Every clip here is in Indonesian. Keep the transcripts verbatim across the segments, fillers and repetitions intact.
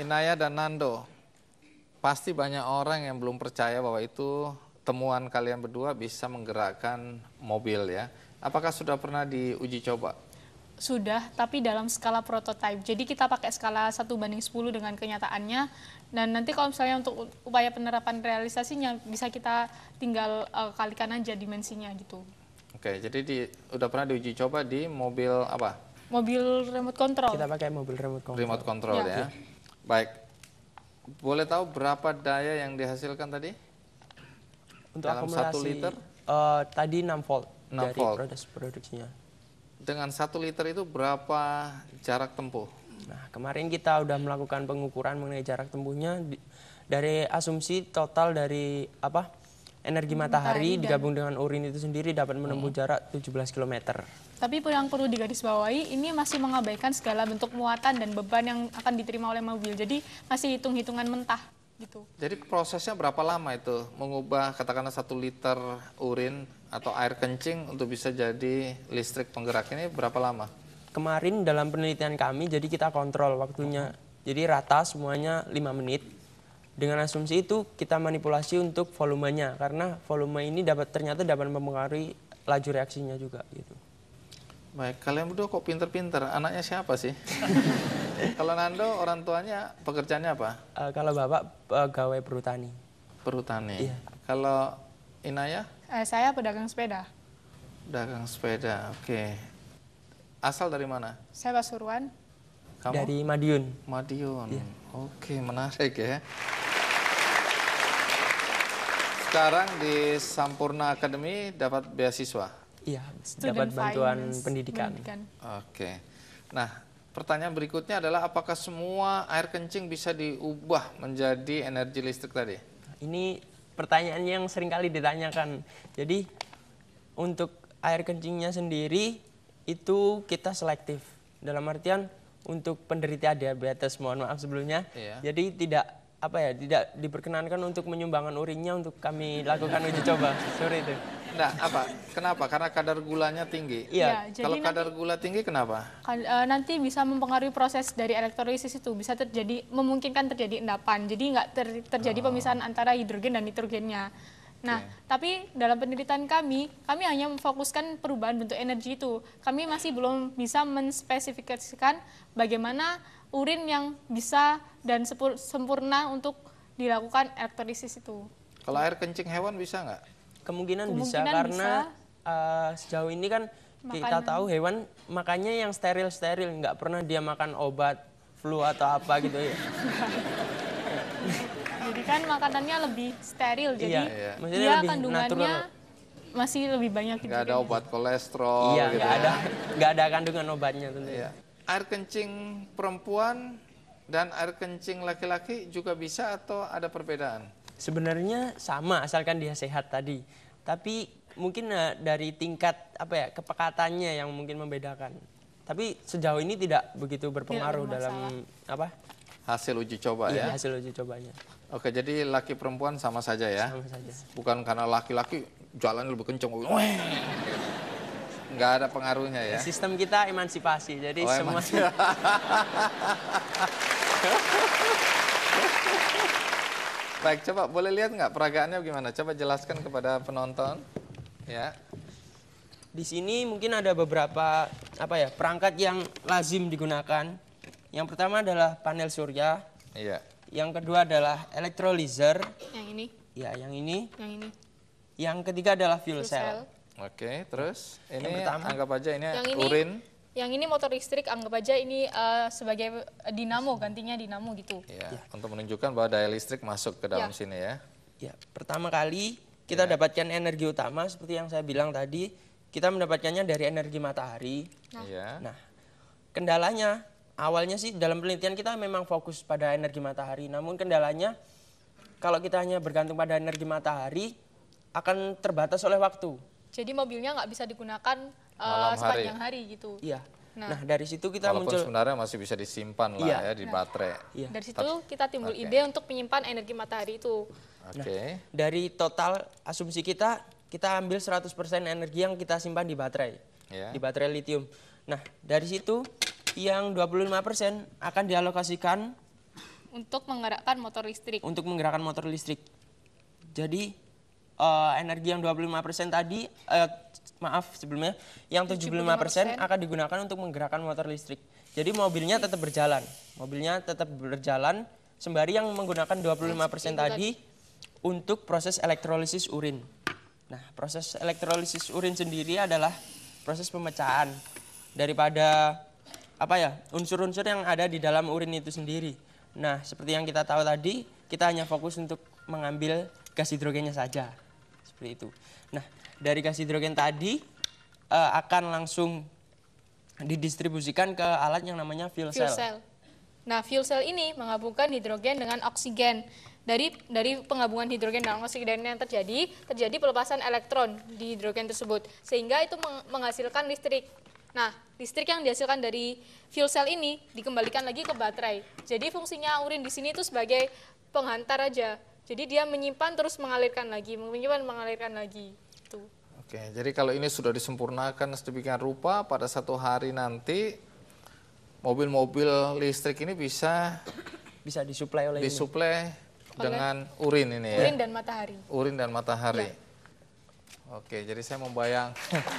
Inaya dan Nando, pasti banyak orang yang belum percaya bahwa itu temuan kalian berdua bisa menggerakkan mobil ya. Apakah sudah pernah diuji coba? Sudah, tapi dalam skala prototype. Jadi kita pakai skala satu banding sepuluh dengan kenyataannya. Dan nanti kalau misalnya untuk upaya penerapan realisasinya, bisa kita tinggal uh, kalikan aja dimensinya gitu. Oke, jadi di, udah pernah diuji coba di mobil apa? Mobil remote control. Kita pakai mobil remote control. Remote control ya. ya. Baik, boleh tahu berapa daya yang dihasilkan tadi? Untuk dalam akumulasi, satu liter? Uh, tadi enam volt enam dari volt. proses produksinya. Dengan satu liter itu berapa jarak tempuh? Nah, kemarin kita udah melakukan pengukuran mengenai jarak tempuhnya di, dari asumsi total dari apa energi matahari, matahari digabung dengan urin itu sendiri dapat menempuh hmm. jarak tujuh belas kilometer. Tapi yang perlu digarisbawahi, ini masih mengabaikan segala bentuk muatan dan beban yang akan diterima oleh mobil. Jadi masih hitung-hitungan mentah. Gitu. Jadi prosesnya berapa lama itu mengubah katakanlah satu liter urin atau air kencing untuk bisa jadi listrik penggerak ini berapa lama? Kemarin dalam penelitian kami jadi kita kontrol waktunya. Jadi rata semuanya lima menit. Dengan asumsi itu kita manipulasi untuk volumenya karena volume ini dapat ternyata dapat mempengaruhi laju reaksinya juga gitu. Baik, kalian berdua kok pinter-pinter. Anaknya siapa sih? Kalau Nando, orang tuanya pekerjaannya apa? Uh, kalau bapak pegawai perhutani. Perhutani. Iya. Kalau Inaya? Eh, saya pedagang sepeda. Pedagang sepeda, oke. Asal dari mana? Saya Pasuruan. Kamu? Dari Madiun. Madiun. Iya. Oke, menarik ya. Sekarang di Sampurna Academy dapat beasiswa. Iya, Student dapat bantuan finance, pendidikan. pendidikan. Oke. Nah, pertanyaan berikutnya adalah apakah semua air kencing bisa diubah menjadi energi listrik tadi? Ini pertanyaan yang sering kali ditanyakan. Jadi untuk air kencingnya sendiri itu kita selektif. Dalam artian untuk penderita diabetes, mohon maaf sebelumnya. Iya. Jadi tidak apa ya, tidak diperkenankan untuk menyumbangkan urinnya untuk kami lakukan uji coba. Sorry itu. Nah, apa? Kenapa? Karena kadar gulanya tinggi. Iya. Ya, Kalau jadi kadar nanti, gula tinggi kenapa? kan, e, nanti bisa mempengaruhi proses dari elektrolisis itu, bisa terjadi memungkinkan terjadi endapan. Jadi nggak ter, terjadi Oh. pemisahan antara hidrogen dan nitrogennya. Nah, Okay. tapi dalam penelitian kami, kami hanya memfokuskan perubahan bentuk energi itu. Kami masih belum bisa menspesifikasikan bagaimana urin yang bisa dan sepur, sempurna untuk dilakukan elektrolisis itu. Kalau air kencing hewan bisa nggak? Kemungkinan, bisa Kemungkinan karena bisa. uh, sejauh ini kan kita Makanan. tahu hewan makannya yang steril-steril, nggak pernah dia makan obat flu atau apa gitu ya. Jadi kan makanannya lebih steril, jadi Iya, iya. Maksudnya dia lebih kandungannya natural. masih lebih banyak. Nggak ada obat kolesterol Iya, gitu nggak ya? ada, nggak ada kandungan obatnya tentunya. Iya. Air kencing perempuan dan air kencing laki-laki juga bisa atau ada perbedaan? Sebenarnya sama asalkan dia sehat tadi. Tapi mungkin uh, dari tingkat apa ya kepekatannya yang mungkin membedakan. Tapi sejauh ini tidak begitu berpengaruh Tidak dalam apa? Hasil uji coba Iya, ya? hasil uji cobanya. Oke, jadi laki perempuan sama saja ya? Sama saja. Bukan karena laki-laki jalan lebih kenceng. Weh. Nggak ada pengaruhnya ya? Sistem kita emansipasi, jadi Oh, semua emang. Baik, coba boleh lihat nggak peragaannya gimana? Coba jelaskan kepada penonton. Ya. di sini mungkin ada beberapa apa ya perangkat yang lazim digunakan. Yang pertama adalah panel surya. Iya. Yang kedua adalah electrolyzer. Yang ini, Ya, yang ini. yang ini. Yang ketiga adalah fuel Fuel cell. cell. Oke, terus ini Yang pertama. anggap aja ini, Yang ini, urin. yang ini motor listrik, anggap aja ini eh, sebagai dinamo, gantinya dinamo gitu. Ya, untuk menunjukkan bahwa daya listrik masuk ke dalam Ya. sini ya. Ya, pertama kali kita Ya. dapatkan energi utama seperti yang saya bilang tadi, kita mendapatkannya dari energi matahari. Nah. Iya. Nah, kendalanya awalnya sih dalam penelitian kita memang fokus pada energi matahari. Namun kendalanya kalau kita hanya bergantung pada energi matahari akan terbatas oleh waktu. Jadi mobilnya nggak bisa digunakan eh, Malam hari. sepanjang hari gitu. Iya. Nah. Nah, dari situ kita Walaupun muncul sebenarnya masih bisa disimpan lah Iya. ya di baterai. Iya. Dari situ kita timbul Oke. ide untuk menyimpan energi matahari itu. Oke. dari total asumsi kita, kita ambil seratus persen energi yang kita simpan di baterai. Ya. Di baterai lithium. Nah, dari situ yang dua puluh lima persen akan dialokasikan untuk menggerakkan motor listrik. Untuk menggerakkan motor listrik. Jadi uh, energi yang dua puluh lima persen tadi, uh, maaf sebelumnya, yang tujuh puluh lima persen akan digunakan untuk menggerakkan motor listrik. Jadi mobilnya tetap berjalan. Mobilnya tetap berjalan sembari yang menggunakan dua puluh lima persen tadi untuk proses elektrolisis urin. Nah, proses elektrolisis urin sendiri adalah proses pemecahan daripada apa ya, unsur-unsur yang ada di dalam urin itu sendiri. Nah, seperti yang kita tahu tadi, kita hanya fokus untuk mengambil gas hidrogennya saja. Seperti itu. Nah, dari gas hidrogen tadi uh, akan langsung didistribusikan ke alat yang namanya fuel cell. Fuel cell. Nah, fuel cell ini menggabungkan hidrogen dengan oksigen. Dari dari penggabungan hidrogen dan oksigen yang terjadi, terjadi pelepasan elektron di hidrogen tersebut, sehingga itu menghasilkan listrik. Nah, listrik yang dihasilkan dari fuel cell ini dikembalikan lagi ke baterai. Jadi fungsinya urin di sini itu sebagai penghantar aja. Jadi dia menyimpan terus mengalirkan lagi, menyimpan mengalirkan lagi. Itu. Oke, jadi kalau ini sudah disempurnakan sedemikian rupa, pada satu hari nanti mobil-mobil listrik ini bisa bisa disuplai oleh disuplai ini. dengan urin ini ya. Urin dan matahari. Urin dan matahari. Ya. Oke, jadi saya membayang.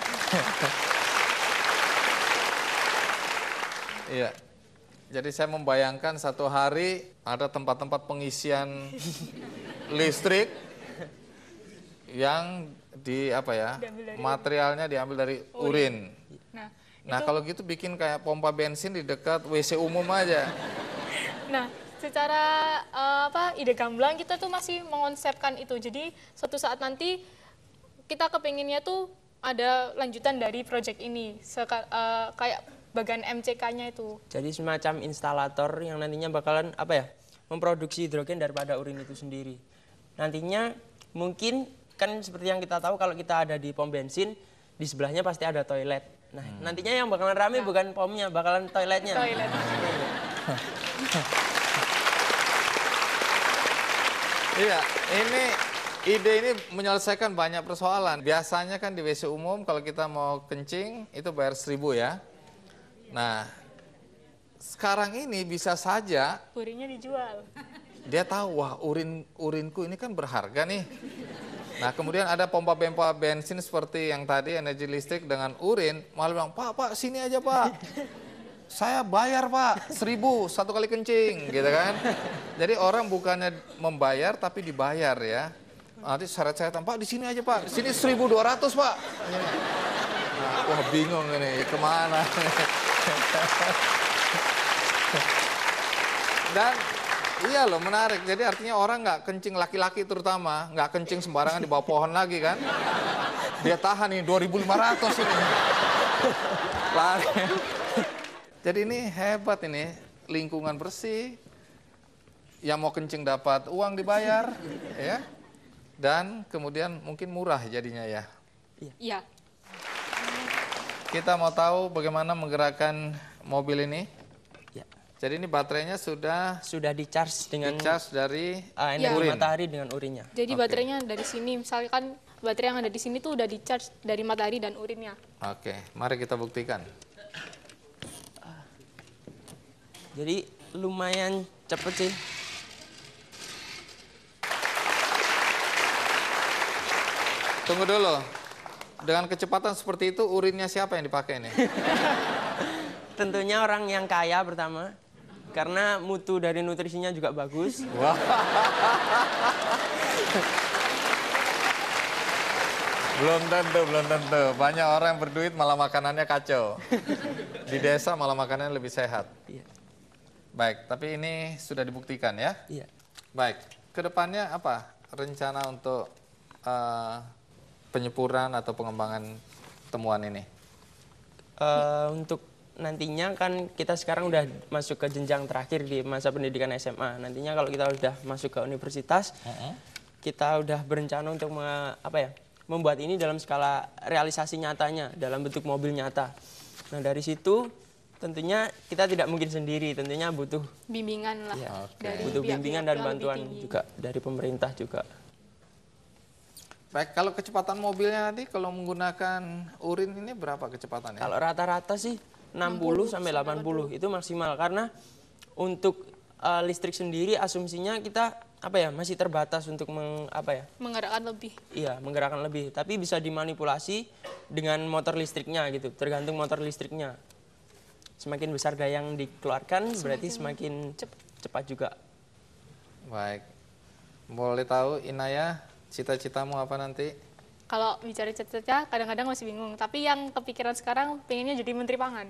Iya. Jadi saya membayangkan satu hari ada tempat-tempat pengisian listrik yang di apa ya? Materialnya diambil dari urin. Nah, nah itu, kalau gitu bikin kayak pompa bensin di dekat W C umum aja. Nah, secara uh, apa ide gamblang kita tuh masih mengonsepkan itu. Jadi suatu saat nanti kita kepinginnya tuh ada lanjutan dari proyek ini, Seka, uh, kayak bagian M C K-nya itu. Jadi semacam instalator yang nantinya bakalan apa ya, memproduksi hidrogen daripada urin itu sendiri. Nantinya mungkin kan seperti yang kita tahu kalau kita ada di pom bensin, di sebelahnya pasti ada toilet. Nah, hmm. nantinya yang bakalan rame nah. bukan pomnya, bakalan toiletnya. Toilet. Iya, ini ide ini menyelesaikan banyak persoalan. Biasanya kan di W C umum kalau kita mau kencing itu bayar seribu ya. Nah, sekarang ini bisa saja urinnya dijual. Dia tahu, wah urin urinku ini kan berharga nih. Nah, kemudian ada pompa-pompa bensin seperti yang tadi energi listrik dengan urin, malah bilang, Pak, Pak, sini aja Pak. Saya bayar Pak, seribu satu kali kencing, gitu kan. Jadi orang bukannya membayar tapi dibayar ya. Nanti syarat-syaratan, Pak di sini aja Pak, sini seribu dua ratus Pak. Nah, wah bingung ini, kemana. Dan iya loh menarik, jadi artinya orang nggak kencing, laki-laki terutama, nggak kencing sembarangan di bawah pohon lagi kan. Dia tahan nih dua ribu lima ratus ini. Lari. Jadi ini hebat ini, lingkungan bersih, yang mau kencing dapat uang dibayar, ya, dan kemudian mungkin murah jadinya ya. Iya. Kita mau tahu bagaimana menggerakkan mobil ini. Ya. Jadi ini baterainya sudah sudah di-charge dengan di-charge dari uh, energi urin. matahari dengan urinnya. Jadi Oke. baterainya dari sini, misalkan baterai yang ada di sini tuh udah di-charge dari matahari dan urinnya. Oke, mari kita buktikan. Jadi lumayan cepet sih. Tunggu dulu. Dengan kecepatan seperti itu, urinnya siapa yang dipakai nih? Tentunya orang yang kaya pertama, karena mutu dari nutrisinya juga bagus. Wah. Belum tentu, belum tentu. Banyak orang yang berduit malah makanannya kacau. Di desa malah makanannya lebih sehat. Iya. Baik, tapi ini sudah dibuktikan ya? Iya. Baik, kedepannya apa rencana untuk uh, penyempurnaan atau pengembangan temuan ini? Uh, untuk nantinya kan kita sekarang udah masuk ke jenjang terakhir di masa pendidikan S M A. Nantinya kalau kita udah masuk ke universitas, uh-huh. kita udah berencana untuk me, apa ya, membuat ini dalam skala realisasi nyatanya, dalam bentuk mobil nyata. Nah dari situ tentunya kita tidak mungkin sendiri, tentunya butuh bimbingan lah. Ya, okay. Dari butuh bimbingan dan bantuan tinggi. juga dari pemerintah juga. Baik, kalau kecepatan mobilnya nanti kalau menggunakan urin ini berapa kecepatannya? Kalau rata-rata sih enam puluh sampai delapan puluh itu maksimal, karena untuk uh, listrik sendiri asumsinya kita apa ya masih terbatas untuk meng, apa ya Menggerakkan lebih. iya menggerakkan lebih, tapi bisa dimanipulasi dengan motor listriknya gitu, tergantung motor listriknya. Semakin besar daya yang dikeluarkan semakin berarti semakin cepat, cepat juga. Baik, boleh tahu Inaya cita-citamu apa nanti? Kalau bicara cita-cita kadang-kadang masih bingung, tapi yang kepikiran sekarang pengennya jadi Menteri Pangan.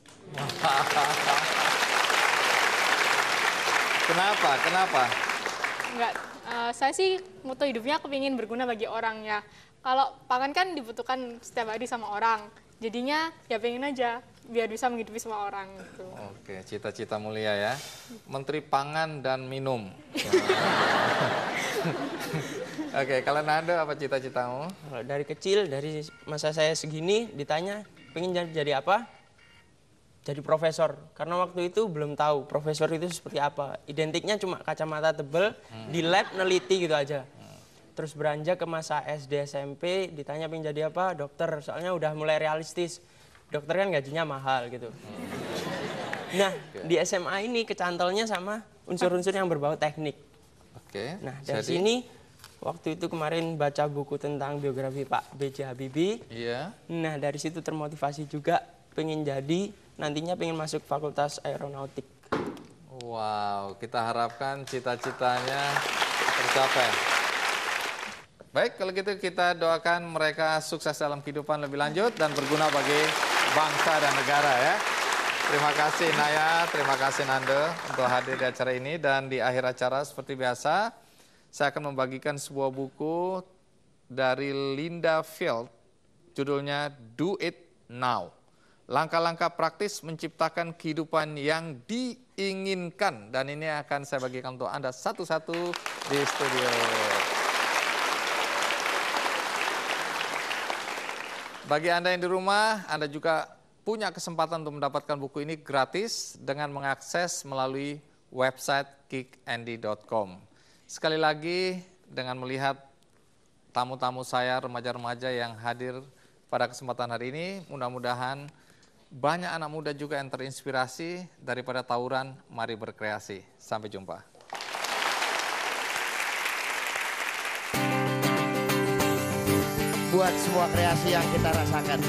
Kenapa? Kenapa? Enggak, eh, saya sih moto hidupnya kepingin berguna bagi orang ya. Kalau pangan kan dibutuhkan setiap hari sama orang, jadinya ya pengen aja biar bisa menghidupi semua orang gitu. Oke, cita-cita mulia ya. Menteri Pangan dan Minum. Oke, kalau Nando apa cita-citamu? Kalau dari kecil, dari masa saya segini ditanya pengen jadi, jadi apa? Jadi profesor. Karena waktu itu belum tahu profesor itu seperti apa. Identiknya cuma kacamata tebal, hmm. di lab neliti gitu aja. Hmm. Terus beranjak ke masa S D S M P, ditanya pengen jadi apa? Dokter. Soalnya udah mulai realistis. Dokter kan gajinya mahal gitu. Hmm. Nah, okay. Di S M A ini kecantolnya sama unsur-unsur yang berbau teknik. Oke. Okay. Nah, dari jadi... sini waktu itu kemarin baca buku tentang biografi Pak B J Habibie. Iya. Nah, dari situ termotivasi juga pengen jadi, nantinya pengen masuk Fakultas Aeronautik. Wow, kita harapkan cita-citanya tercapai. Baik, kalau gitu kita doakan mereka sukses dalam kehidupan lebih lanjut dan berguna bagi bangsa dan negara ya. Terima kasih Naya, terima kasih Nando untuk hadir di acara ini. Dan di akhir acara seperti biasa, saya akan membagikan sebuah buku dari Linda Field, judulnya Do It Now. Langkah-langkah praktis menciptakan kehidupan yang diinginkan. Dan ini akan saya bagikan untuk Anda satu-satu di studio. Bagi Anda yang di rumah, Anda juga punya kesempatan untuk mendapatkan buku ini gratis dengan mengakses melalui website kick andy dot com. Sekali lagi, dengan melihat tamu-tamu saya, remaja-remaja yang hadir pada kesempatan hari ini, mudah-mudahan banyak anak muda juga yang terinspirasi daripada tawuran Mari Berkreasi. Sampai jumpa. Buat semua kreasi yang kita rasakan.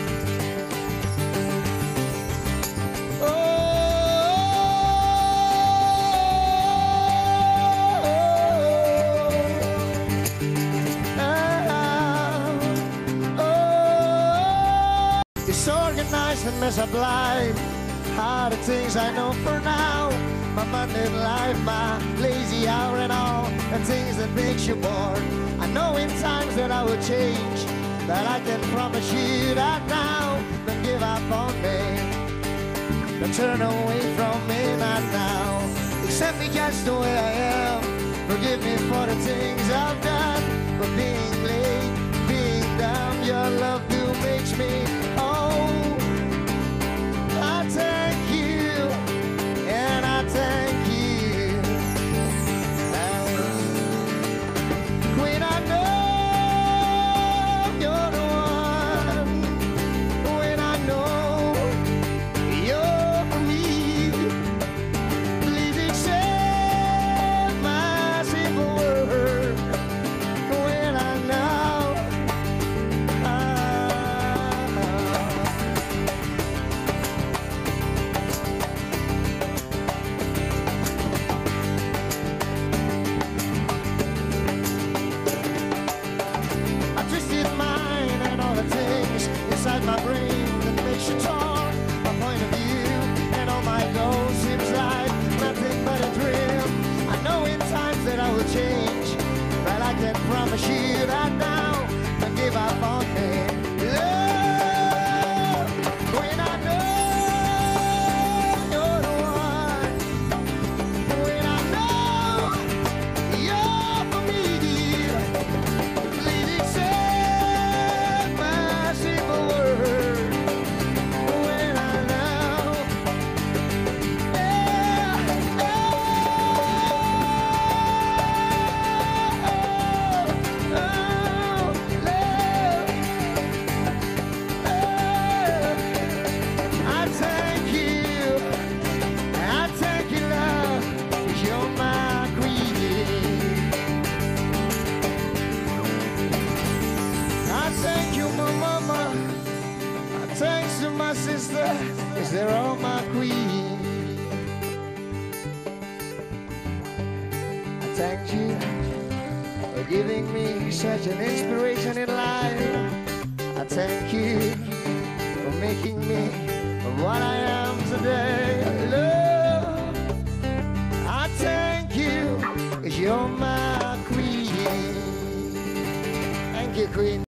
Disorganized and mess up life. How the things I know for now. My mundane life, my lazy hour and all the things that makes you bored. I know in times that I will change, but I can promise you that now. Don't give up on me. Don't turn away from me, not now. Accept me just the way I am. Forgive me for the things I've done. For being late, being dumb. Your love do makes me oh. I thank you, and I thank you. When I know you're the one, when I know you're for me, please accept my simple word. When I know I sister, 'cause they're all my queen. I thank you for giving me such an inspiration in life. I thank you for making me what I am today. Love, I thank you, 'cause you're my queen. Thank you, queen.